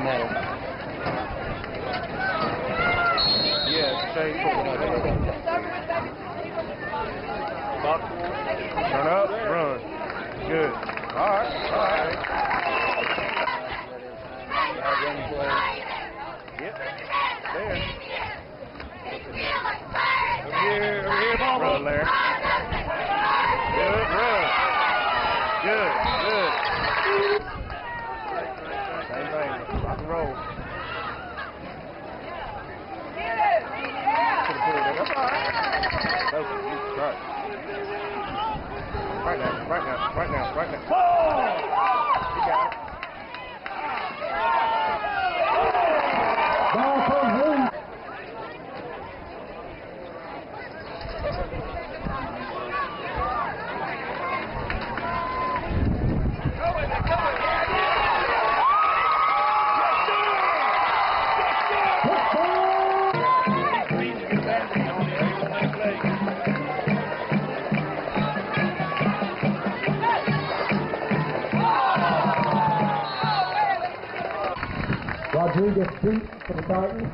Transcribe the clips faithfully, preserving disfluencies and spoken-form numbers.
more. Yeah, change football. Turn up, run. Good. All right, all right. Yep, there. Over here, over here, ball. Run, Larry. Good, run. Good, good. Same thing, rock and roll. That's all right. That's right. Right now, right now, right now, right now. Ball! You got it. Ball from home. Rodriguez beat for the Titans.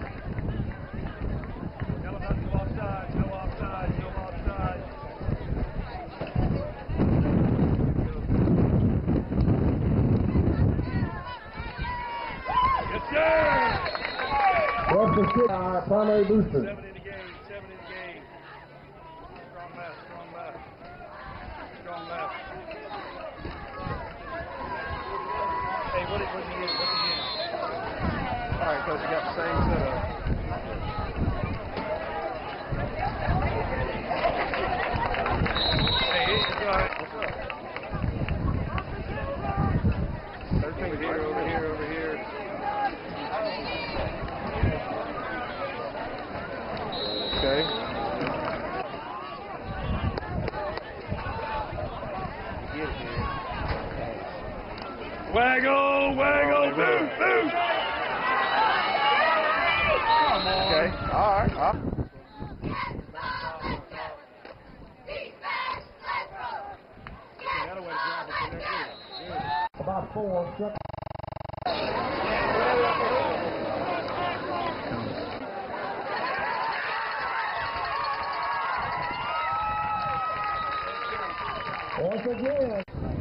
No offside, no offside, no offside. Yes, sir! What's the shit? Our primary booster. Seven in the game, seven in the game. Strong left, strong left. Strong left. Hey, what is what he is? What's he in? All right, coach, you got the same setup. Hey, it's all right. What's up? thirteen here, over here, over here. Okay. Get it, man. Waggle, waggle, boost, boost. Okay, all right, all right. About four. Once again.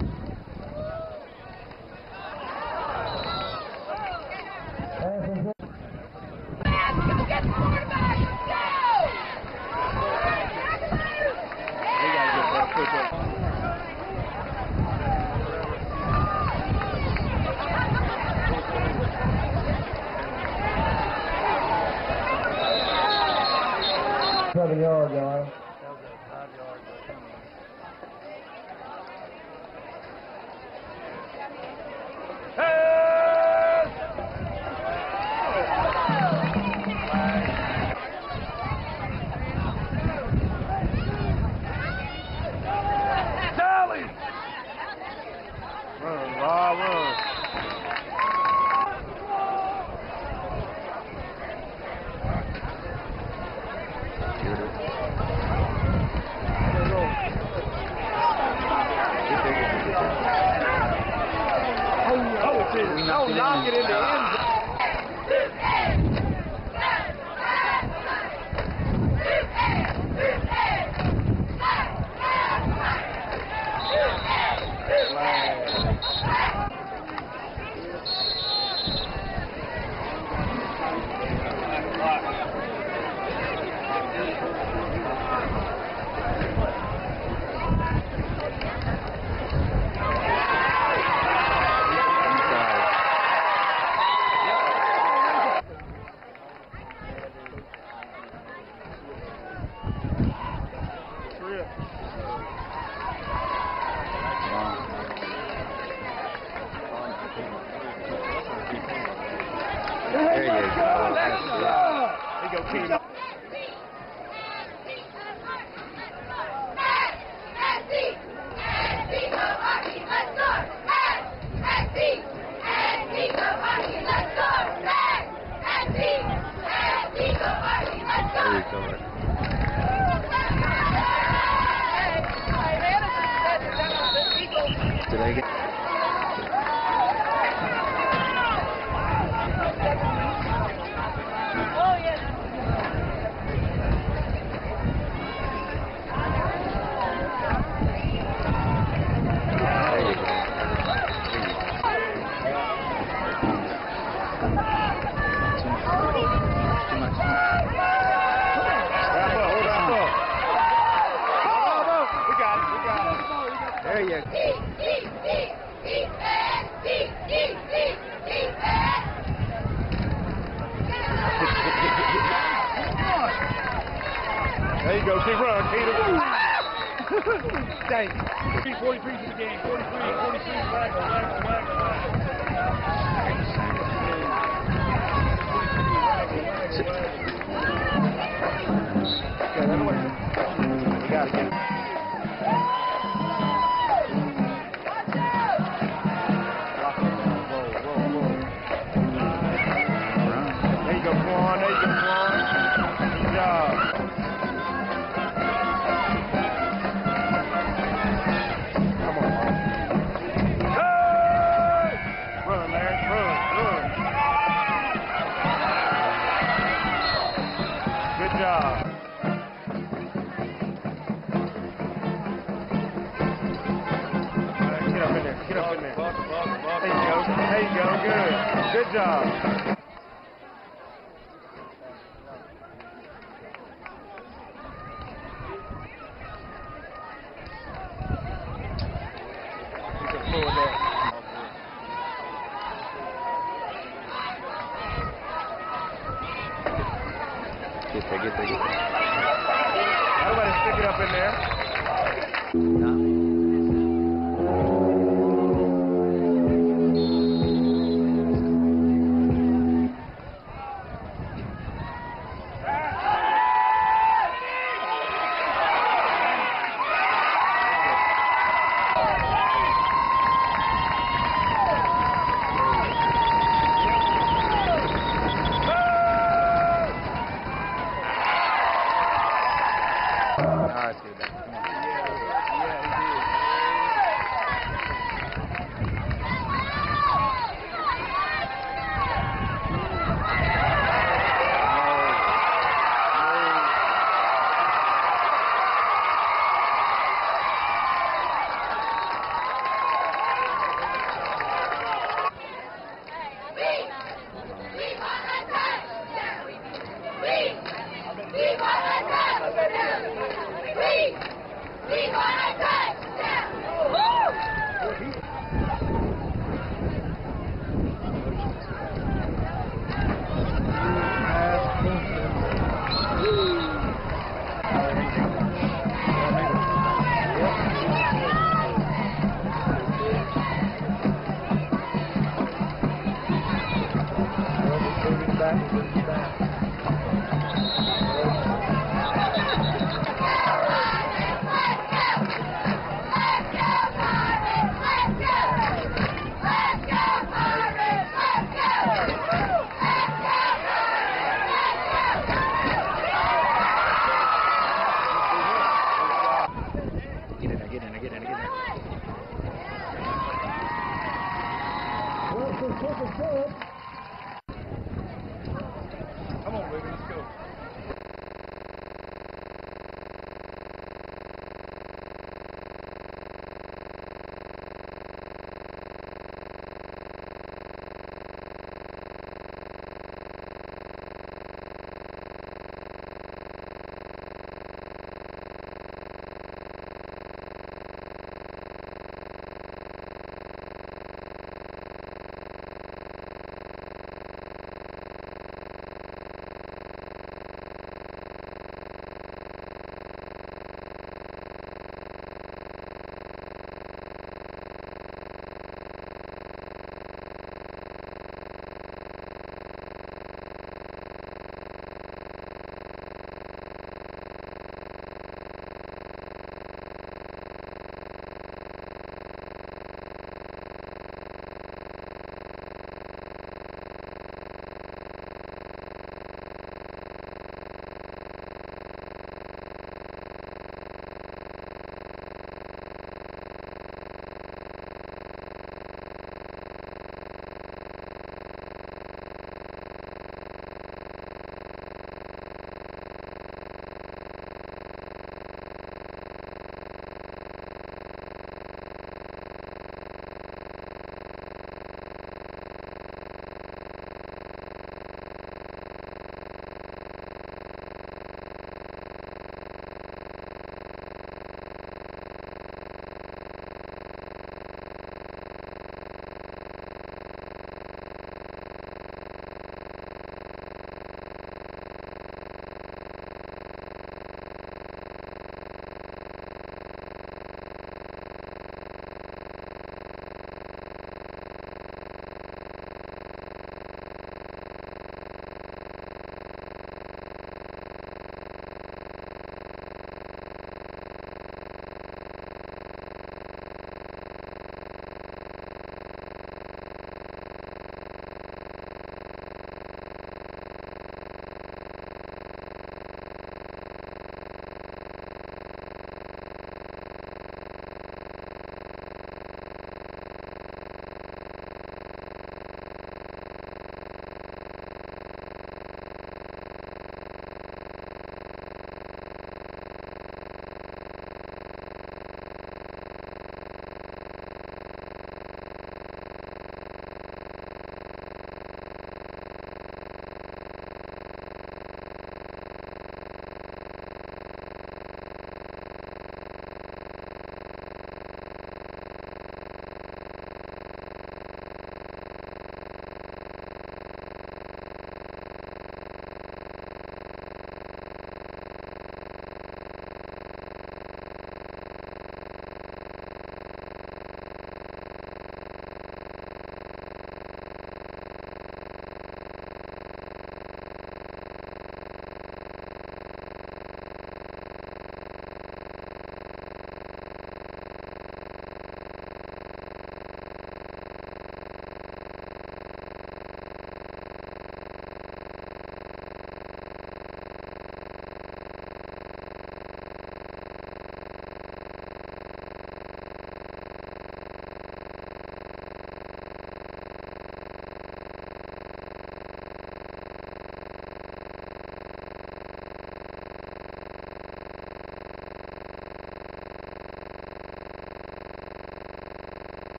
Seven yard line. That was a five yard. Tally! Run, raw, run. No, knock it in the end zone. There you go. That's it. There you go, team. Did I get again. There you go. Keep running, Peter. Dang. forty-three to the game. forty-three, forty-three, waggle, waggle, waggle, waggle. Okay, that way. You got it, kid. There you go, Quan. There you go, Quan. Good job. Come on, Quan. Hey! Run, Larry. Run, run. Good job. All right, get up in there. Get up in there. There you go. There you go. Good. Good job. Get there, get there, get there. Everybody stick it up in there. No.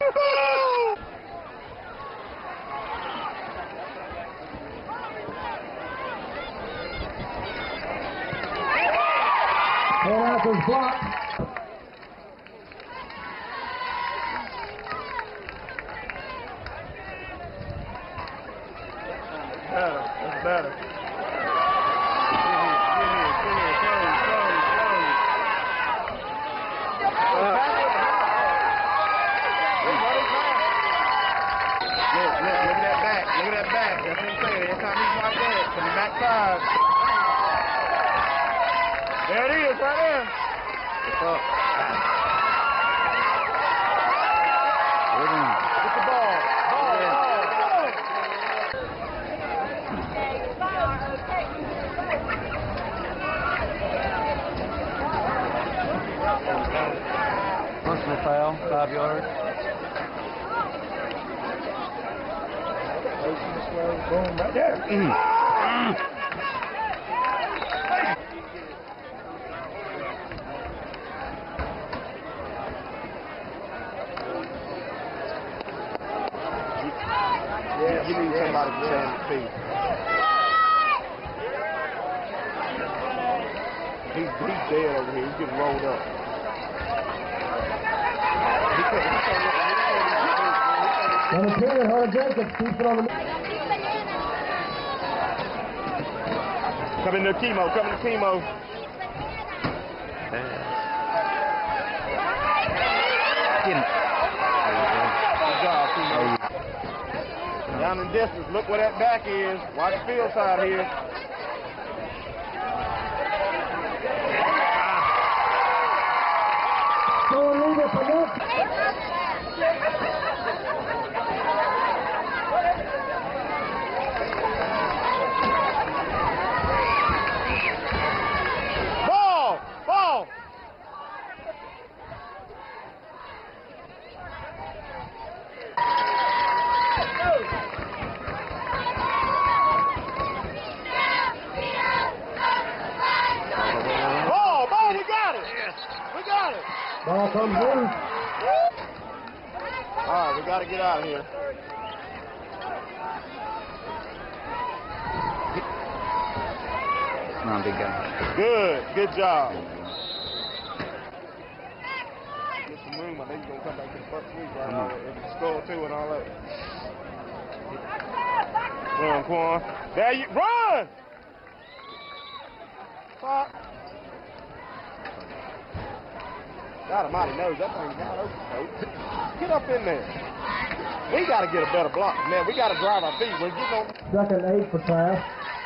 Handoff is blocked. Better. That's better. Look, look, look at that back. Look at that back. That's what I'm saying. Every time he's like that, coming back five. There it is, right there. It's up. Get the ball. Ball, ball, ball. Personal foul, five yards. Boom, right there. Mm. Mm. Yeah, you need somebody to stand his feet. He's, he's dead over here. He's getting rolled up. He couldn't, he couldn't, Number ten, Hunter Jacobs keeps it on the. Coming to chemo, coming to chemo. Good job, chemo. Down in distance, look where that back is. Watch the field side here. Going leader for next. Ball! Ball! Ball! Ball! We got it! We got it! Ball comes loose. All right, we got to get out of here. Come on, big guy. Good, good job. Get some room. I think you're going to come back to the first week right now. If you score two and all that. Run, Quan. There you run! Fuck. God almighty knows that thing's not open, coach. Get up in there. We got to get a better block. Man, we got to drive our feet. We're getting on. Second eight for Trask.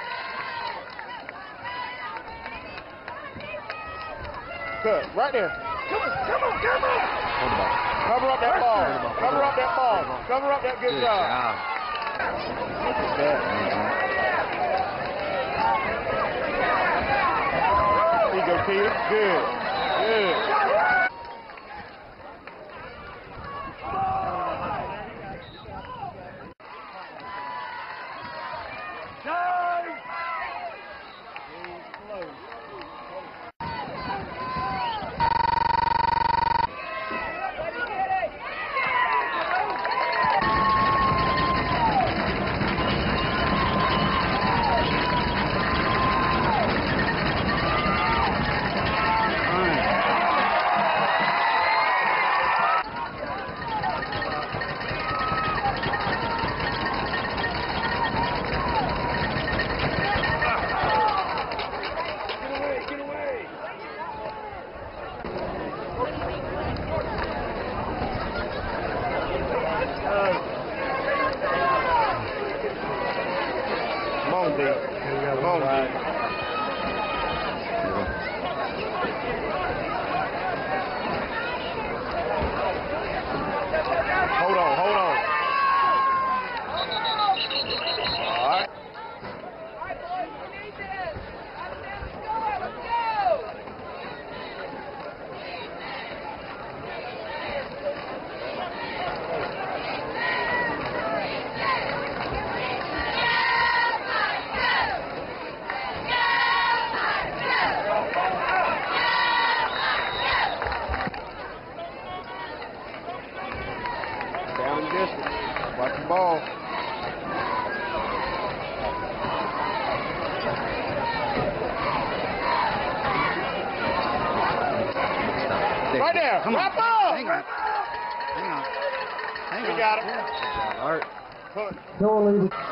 Good. Right there. Come on, come on, come on. Cover up that ball. Cover up that ball. Cover up that good, Good job. job. Look at that. There you go, Peter. Good. Good. Come on, D. Come on, D. Hold on, hold on. All right. Right there. Come Wrap on. up. Hang on. Hang on. Hang We on. got it. Good job, Art. Pull it. Shore leader.